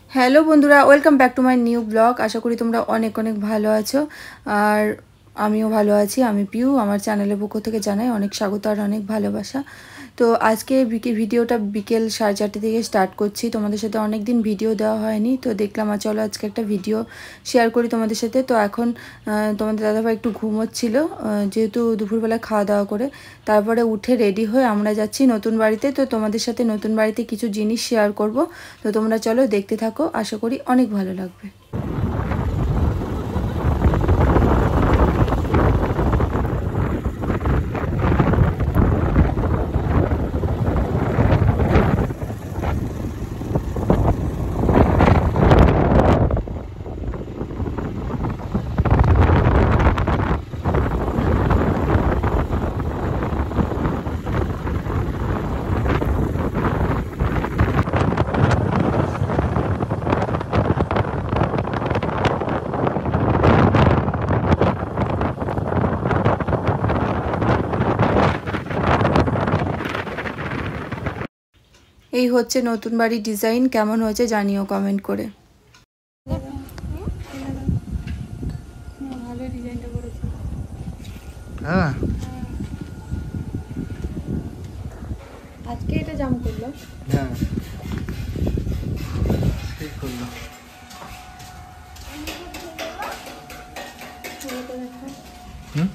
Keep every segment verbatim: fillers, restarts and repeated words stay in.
Hello বন্ধুরা, welcome back to my new blog. আশা করি তোমরা অনেক অনেক ভালো আছো, আর আমিও ভালো আছি। আমি পিউ, আমার চ্যানেলের পক্ষ থেকে জানাই অনেক স্বাগত আর অনেক ভালোবাসা। তো আজকে ভিডিওটা বিকেল সাড়ে চারটে থেকে স্টার্ট করছি। তোমাদের সাথে অনেক দিন ভিডিও দেওয়া হয়নি, তো দেখলাম আর চলো আজকে একটা ভিডিও শেয়ার করি তোমাদের সাথে। তো এখন তোমাদের দাদাভাই একটু ঘুমোচ্ছিল, যেহেতু দুপুরবেলা খাওয়া দাওয়া করে তারপরে উঠে রেডি হয়ে আমরা যাচ্ছি নতুন বাড়িতে। তো তোমাদের সাথে নতুন বাড়িতে কিছু জিনিস শেয়ার করব, তো তোমরা চলো দেখতে থাকো, আশা করি অনেক ভালো লাগবে। এই হচ্ছে নতুন বাড়ির ডিজাইন, কেমন হয়েছে জানিও কমেন্ট করে। ভালো ডিজাইনটা করেছে। হ্যাঁ, আজকে এটা জাম করলো। হ্যাঁ, ঠিক করলো। হুম,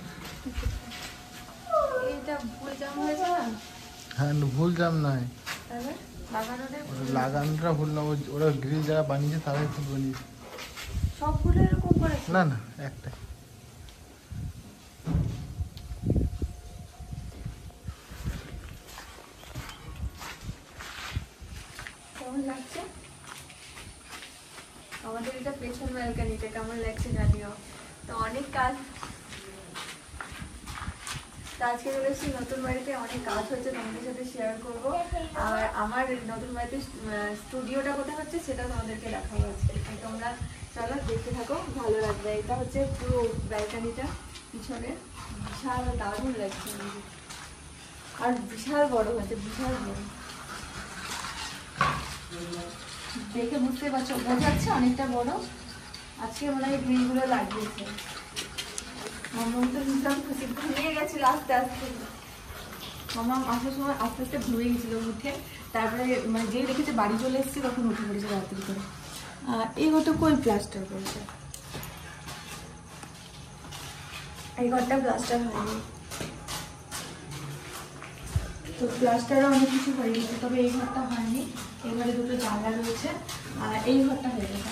এটা ভুল জাম হয়েছে না? হ্যাঁ, ভুল জাম নয়, লাগানোটা ভুল না। ওরা গ্রিল যারা বানিয়েছে তারাই ভুল বানিয়েছে। সবগুলো এরকম করে না, না একটাই। কেমন লাগছে আমাদের এটা পেছন ব্যালকনিটা? কেমন লাগছে জানিও। তো অনেক কাজ, আজকে চলেছি নতুন বাড়িতে, অনেক কাজ হচ্ছে, তোমাদের সাথে শেয়ার করবো। আর আমার নতুন বাড়িতে স্টুডিওটা কোথায় হচ্ছে সেটা তোমাদেরকে দেখাবো আজকে। তোমরা চলো দেখতে থাকো, ভালো লাগবে। এটা হচ্ছে পুরো ব্যালকনিটা পিছনে, বিশাল দারুণ লাগছে আর বিশাল বড় হয়েছে, বিশাল বড়। দেখে বুঝতে পারছো, বোঝা যাচ্ছে অনেকটা বড়। আজকে মনে হয় গ্রিলগুলো লাগিয়েছে। মামা তো ভীষণ খুশি, ঘুমিয়ে গেছিল আস্তে আস্তে। মামা আসার সময় আস্তে আস্তে ঘুমিয়ে গেছিল, উঠে তারপরে মানে যেই দেখেছে বাড়ি চলে এসেছি তখন উঠে পড়েছে রাত্রি করে। এই ঘরটা কই প্লাস্টার করেছে? এই ঘরটা প্লাস্টার হয়নি, তো প্লাস্টারও অনেক কিছু হয়ে গেছে, তবে এই ঘরটা হয়নি। এই ঘরে দুটো জানলা রয়েছে, আর এই ঘরটা হয়ে গেছে।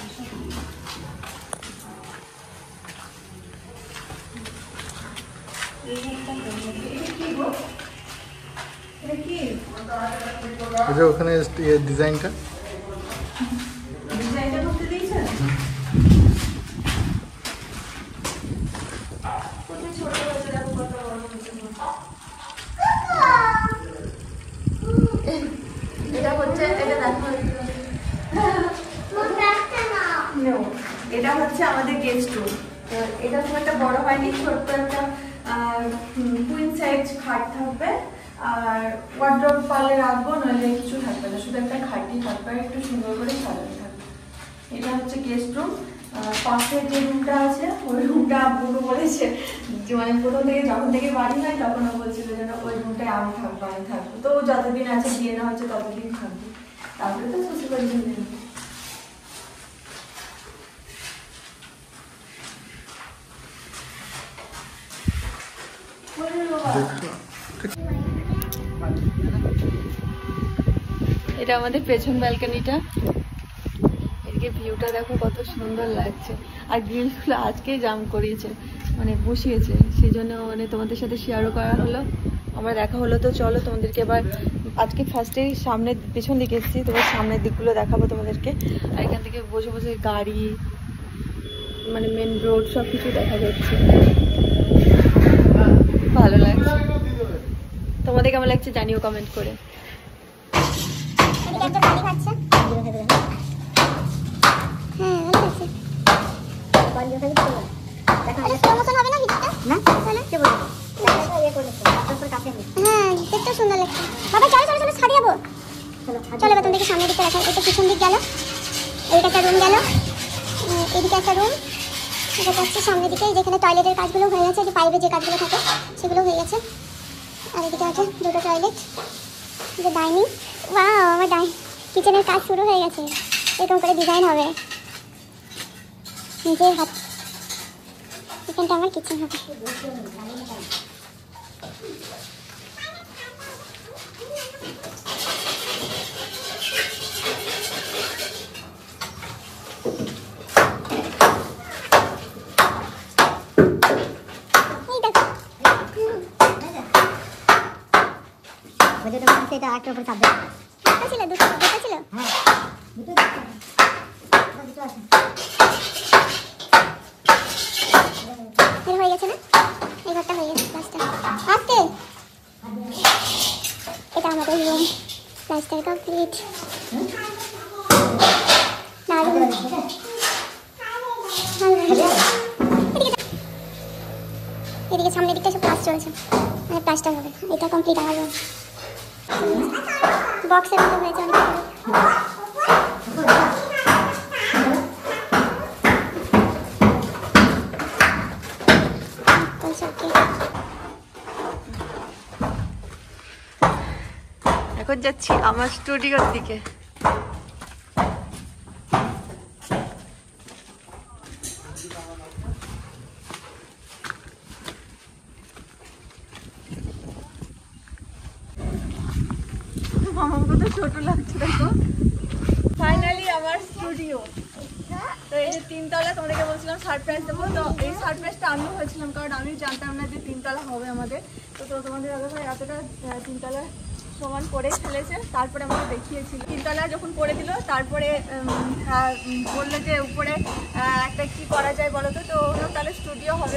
ওখানে ডিজাইনটা ডিজাইনটা করতে দিয়েছে। এটা হচ্ছে, এটা দেখো, এটা হচ্ছে আমাদের গেস্ট রুম। এটা খুব একটা বড় হয়নি, ছোট্ট একটা কুইন সাইজ খাট থাকবে, আর ওয়ার্ডরোব পালে রাখবো, নইলে কিছু থাকবে না, শুধু একটা খাটই থাকবে, একটু সুন্দর করে সাজানো থাকবে। এটা হচ্ছে গেস্ট রুম। পাশে যে রুমটা আছে ওই রুমটা বুড়ো বলেছে, মানে প্রথম থেকে যখন থেকে বাড়ি হয় তখন ও বলছিল যেন ওই রুমটায় আমি থাকবো, আমি থাকবো। তো যতদিন আছে বিয়ে না হচ্ছে ততদিন থাকবে, তারপরে তো শ্বশুর বাড়ি চলে যাবে। এটা আমাদের পেছন ব্যালকনিটা, এদিকে ভিউটা দেখো কত সুন্দর লাগছে। আর গ্রিলগুলো আজকেই জাম করিয়েছে, মানে বসিয়েছে, সেই জন্য মানে তোমাদের সাথে শেয়ারও করা হলো, আমার দেখা হলো। তো চলো তোমাদেরকে এবার, আজকে ফার্স্টেই সামনের পেছন দিকে এসেছি, তোমার সামনের দিকগুলো দেখাবো তোমাদেরকে। আর এখান থেকে বসে বসে গাড়ি, মানে মেন রোড সব কিছু দেখা যাচ্ছে, ভালো লাগছে। তোমাদের কেমন লাগছে জানিও কমেন্ট করে। হ্যাঁ, দেখতে সুন্দর লাগছে। বাবা চলো চলো চলো ছাড়িয়ে যাবো। চলো এবার তোমাদেরকে সামনের দিকটা দেখাই। এটা পিছন দিক গেল, এইটা একটা রুম গেল, এদিকে একটা রুম, এটা হচ্ছে সামনের দিকে যেখানে টয়লেটের কাজগুলো হয়ে গেছে, যে পাইপে যে কাজগুলো থাকে সেগুলো হয়ে গেছে। আর এদিকে আছে দুটো টয়লেট, যে ডাইনিং। ওয়াও, আমার ডাই কিচেনের কাজ শুরু হয়ে গেছে, এরকম করে ডিজাইন হবে নিজের হাত। এখানটা আমার কিচেন হবে। এটা একটা উপরে চাপ দেবে, একটা ছিল, দুটো দুটো ছিল, হ্যাঁ দুটো দুটো আছে। এর হয়ে গেছে না, এই ঘরটা হয়ে গেছে প্লাস্টার আজকে। এটা আমাদের রুম, প্লাস্টার কমপ্লিট। এদিকে সামনের দিকটা সব কাজ চলছে, মানে প্লাস্টার হবে, এটা কমপ্লিট। আমার রুম বক্সের মতো হয়েছে অনেক। এখন যাচ্ছি আমার স্টুডিওর দিকে। আমাকে তো ছোট লাগছে দেখো। ফাইনালি আমার স্টুডিও। তো এই যে তিনতলা, তোমাদেরকে বলছিলাম সারপ্রাইজ দেবো, তো এই সারপ্রাইজটা আমিও হয়েছিলাম, কারণ আমি জানতাম না যে তিনতলা হবে আমাদের। তো তো তোমাদের দাদা ভাই এতটা তিনতলা সমান করে ফেলেছে, তারপরে আমাকে দেখিয়েছিল। তিনতলা যখন করে দিল, তারপরে বললো যে উপরে একটা কি করা যায় বলো তো, তো তাহলে স্টুডিও হবে।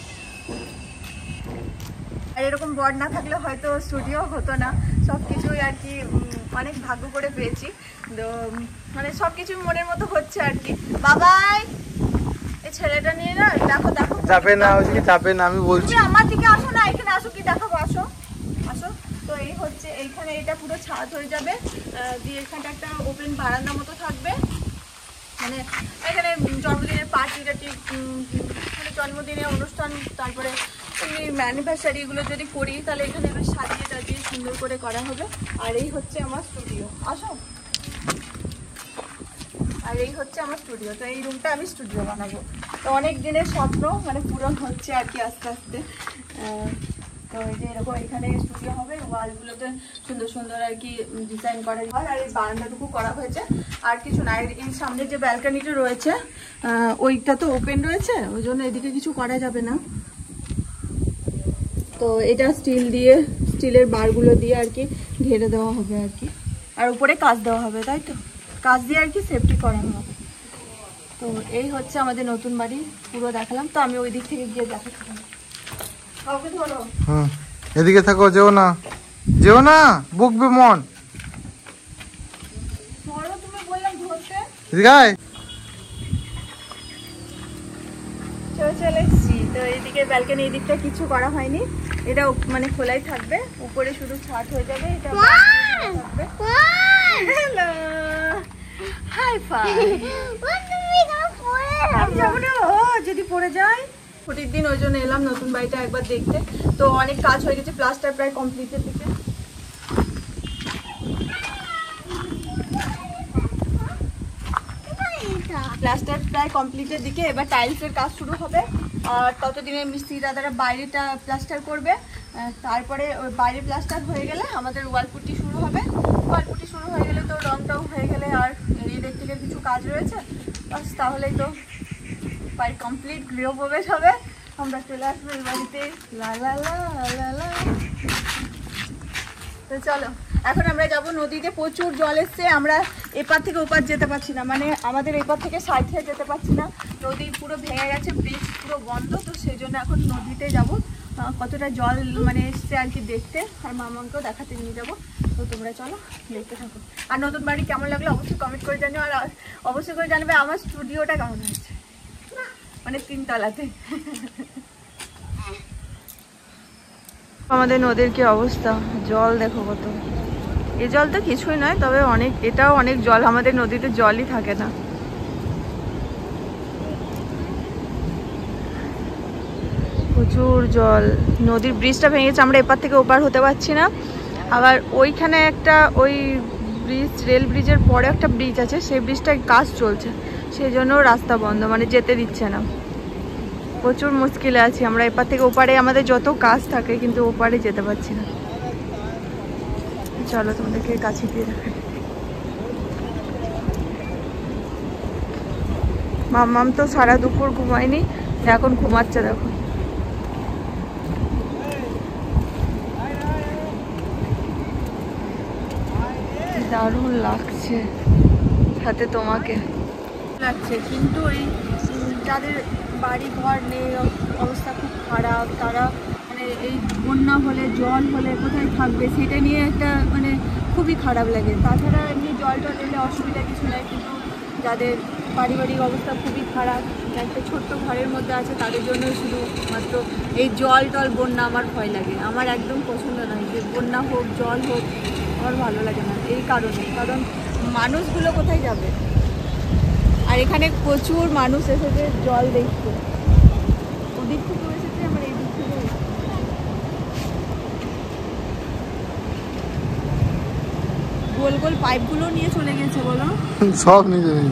আর এরকম বোর্ড না থাকলে হয়তো স্টুডিও হতো না। সব কিছুই আর কি অনেক ভাগ্য করে পেয়েছি, তো মানে সব কিছু মনের মতো হচ্ছে আর কি। বাবাই, এই ছেলেটা নিয়ে না, দেখো দেখো চাপে না, ওইদিকে চাপে না, আমি বলছি আমার দিকে আসো না, এখানে আসো, কি দেখাবো, আসো আসো। তো এই হচ্ছে এইখানে এটা পুরো ছাদ হয়ে যাবে, দিয়ে এখানটা একটা ওপেন বারান্দা মতো থাকবে, মানে এখানে জন্মদিনের পার্টি টাটি, মানে জন্মদিনের অনুষ্ঠান, তারপরে এমনি ম্যানিভার্সারি এগুলো যদি করি তাহলে এখানে বেশ সাজিয়ে টাজিয়ে সুন্দর করে করা হবে। আর এই হচ্ছে আমার স্টুডিও, আসো। আর এই হচ্ছে আমার স্টুডিও, তো এই রুমটা আমি স্টুডিও বানাবো। তো অনেক দিনের স্বপ্ন মানে পূরণ হচ্ছে আর কি আস্তে আস্তে। তো এই যে এরকম এখানে স্টুডিও হবে, ওয়ালগুলোতে সুন্দর সুন্দর আর কি ডিজাইন করা হয়। আর এই বারান্দাটুকু করা হয়েছে, আর কিছু না। এই সামনে যে ব্যালকনিটা রয়েছে ওইটা তো ওপেন রয়েছে, ওই জন্য এদিকে কিছু করা যাবে না। তো এটা স্টিল দিয়ে, স্টিলের বারগুলো দিয়ে আর কি ঘিরে দেওয়া হবে আর কি, আর উপরে কাঁচ দেওয়া হবে, তাই তো কাঁচ দিয়ে আর কি সেফটি করানো হবে। তো এই হচ্ছে আমাদের নতুন বাড়ি, পুরো দেখালাম। তো আমি ওই দিক থেকে গিয়ে দেখাচ্ছিলাম। হুম, এদিকে থাকো, যেও না যেও না, বকবে মন। তুমি বললাম ধরতে, চলে এসেছি। তো এইদিকে ব্যালকনি, এই দিকটা কিছু করা হয়নি, এটা মানে খোলাই থাকবে, উপরে শুধু ছাদ হয়ে যাবে। এটা থাকবে। Hello, hi fi. আমি যাবো না, ও যদি পড়ে যায়। ছুটির দিন, ওই জন্য এলাম নতুন বাড়িটা একবার দেখতে। তো অনেক কাজ হয়ে গেছে, প্লাস্টার প্রায় কমপ্লিটের দিকে। প্লাস্টার প্রায় কমপ্লিটের দিকে, এবার টাইলসের কাজ শুরু হবে। আর ততদিনে মিস্ত্রি দাদারা বাইরেটা প্লাস্টার করবে, তারপরে ওই বাইরে প্লাস্টার হয়ে গেলে আমাদের ওয়ালপুটি শুরু হবে। ওয়ালপুটি শুরু হয়ে গেলে তো রংটাও হয়ে গেলে, আর ইলেকট্রিকের কিছু কাজ রয়েছে, বাস তাহলেই তো বাড়ি কমপ্লিট, গৃহপ্রবেশ হবে, আমরা চলে আসবো এই বাড়িতে। লা লা লা লা লা। তো চলো এখন আমরা যাব নদীতে, প্রচুর জল এসছে, আমরা এপার থেকে ওপার যেতে পারছি না, মানে আমাদের এপার থেকে সাইড হয়ে যেতে পারছি না, নদী পুরো ভেঙে গেছে, ব্রিজ পুরো বন্ধ। তো সেই জন্য এখন নদীতে যাব, কতটা জল মানে এসছে আর কি দেখতে, আর মামাকেও দেখাতে নিয়ে যাবো। তো তোমরা চলো দেখতে থাকো। আর নতুন বাড়ি কেমন লাগলো অবশ্যই কমেন্ট করে জানিও, আর অবশ্যই করে জানবে আমার স্টুডিওটা কেমন হয়েছে, মানে তিনতলাতে। আমাদের নদীর কি অবস্থা, জল দেখো কত। এই জল তো কিছুই নয়, তবে অনেক, এটাও অনেক জল, আমাদের নদীতে জলই থাকে না। প্রচুর জল, নদীর ব্রিজটা ভেঙেছে, আমরা এপার থেকে ওপার হতে পারছি না। আবার ওইখানে একটা ওই ব্রিজ, রেল ব্রিজের পরে একটা ব্রিজ আছে, সেই ব্রিজটায় কাজ চলছে, সেই জন্য রাস্তা বন্ধ, মানে যেতে দিচ্ছে না। প্রচুর মুশকিলে আছি আমরা, এপার থেকে ওপারে আমাদের যত কাজ থাকে, কিন্তু ওপারে যেতে পারছি না। চলো তোমাদেরকে কাছে দিয়ে দেখাই। মাম্মাম তো সারা দুপুর ঘুমায়নি, এখন ঘুমাচ্ছে দেখো। দারুণ লাগছে সাথে তোমাকে লাগছে, কিন্তু এই যাদের বাড়ি ঘর নেই, অবস্থা খুব খারাপ, তারা মানে এই বন্যা হলে, জল হলে কোথায় থাকবে সেটা নিয়ে একটা মানে খুবই খারাপ লাগে। তাছাড়া এমনি জল টল এলে অসুবিধা কিছু নেই, কিন্তু যাদের পারিবারিক অবস্থা খুবই খারাপ, একটা ছোট্ট ঘরের মধ্যে আছে, তাদের জন্য শুধু মাত্র এই জল টল বন্যা আমার ভয় লাগে। আমার একদম পছন্দ নয় যে বন্যা হোক, জল হোক, আমার ভালো লাগে না এই কারণে, কারণ মানুষগুলো কোথায় যাবে? আর এখানে প্রচুর মানুষ এসেছে জল দেখতে, ওদিক থেকে এসেছে, আমার এই দিক থেকে। গোল গোল পাইপগুলো নিয়ে চলে গেছে বলো, সব নিয়ে যাবে।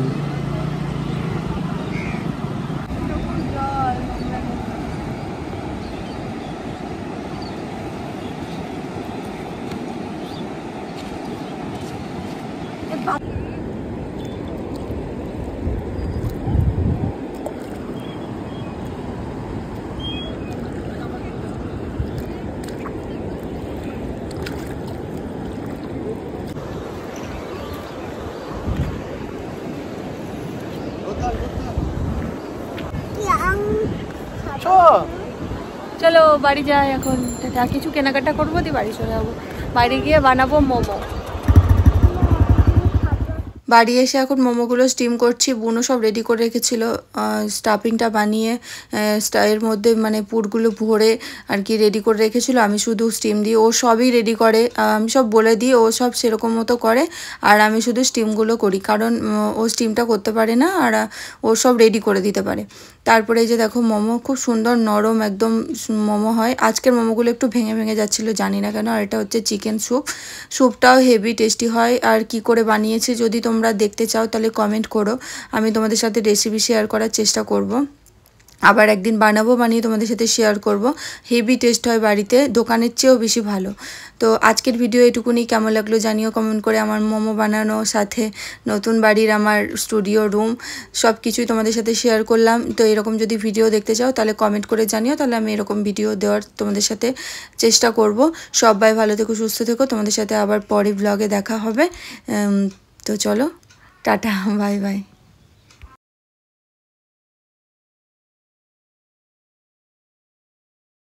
চলো বাড়ি যাই এখন, যা কিছু কেনাকাটা করবো দিয়ে বাড়ি চলে যাবো। বাড়ি গিয়ে বানাবো মোমো। বাড়ি এসে এখন মোমোগুলো স্টিম করছি। বুনো সব রেডি করে রেখেছিল, স্টাফিংটা বানিয়ে এর মধ্যে মানে পুরগুলো ভরে আর কি রেডি করে রেখেছিল। আমি শুধু স্টিম দিই, ও সবই রেডি করে, আমি সব বলে দিই, ও সব সেরকম মতো করে, আর আমি শুধু স্টিমগুলো করি, কারণ ও স্টিমটা করতে পারে না, আর ও সব রেডি করে দিতে পারে। তারপরে এই যে দেখো মোমো, খুব সুন্দর নরম একদম মোমো হয়। আজকের মোমোগুলো একটু ভেঙে ভেঙে যাচ্ছিলো, জানি না কেন। আর এটা হচ্ছে চিকেন স্যুপ, স্যুপটাও হেভি টেস্টি হয়। আর কি করে বানিয়েছে যদি তোমরা দেখতে চাও তাহলে কমেন্ট করো, আমি তোমাদের সাথে রেসিপি শেয়ার করার চেষ্টা করব। আবার একদিন বানাবো, বানিয়ে তোমাদের সাথে শেয়ার করব। হেভি টেস্ট হয় বাড়িতে, দোকানের চেয়েও বেশি ভালো। তো আজকের ভিডিও এটুকুনি, কেমন লাগলো জানিও কমেন্ট করে। আমার মোমো বানানো, সাথে নতুন বাড়ির আমার স্টুডিও রুম, সব কিছুই তোমাদের সাথে শেয়ার করলাম। তো এরকম যদি ভিডিও দেখতে চাও তাহলে কমেন্ট করে জানিও, তাহলে আমি এরকম ভিডিও দেওয়ার তোমাদের সাথে চেষ্টা করব। সবাই ভালো থেকো, সুস্থ থেকো, তোমাদের সাথে আবার পরে ব্লগে দেখা হবে। তো চলো, টাটা, বাই বাই।